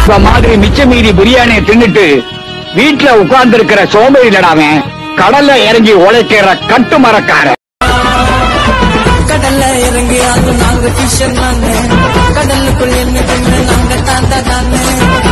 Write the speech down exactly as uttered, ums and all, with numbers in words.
இப்ப மாதிரி மிச்ச மீறி பிரியாணியை தின்னுட்டு வீட்டுல உட்கார்ந்து இருக்கிற சோம்பேறி நடாம கடல்ல இறங்கி உழைக்கிற கட்டு மரக்கார. கடல்ல இறங்கி அது நாங்க கிஷன் நாங்க கடலுக்குள் என்ன நாங்க தாத்தா தாங்க